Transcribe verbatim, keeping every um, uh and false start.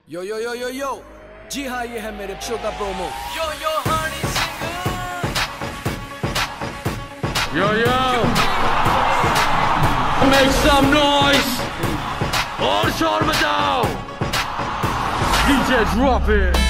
यो यो यो यो यो जी हाँ, ये है मेरे शो का promo. Yo yo Honey Singh, yo yo make some noise और शोर मचाओ, डीजे ड्रॉप इट।